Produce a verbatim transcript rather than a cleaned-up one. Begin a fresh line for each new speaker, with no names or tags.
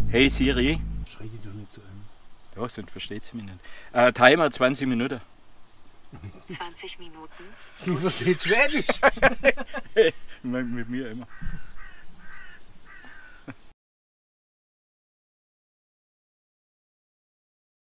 Hey Siri.
Schrei die doch nicht so an.
Ja, sonst versteht sie mich nicht. Äh, Timer zwanzig Minuten.
zwanzig Minuten.
Die versteht Schwäbisch.
Mit mir immer.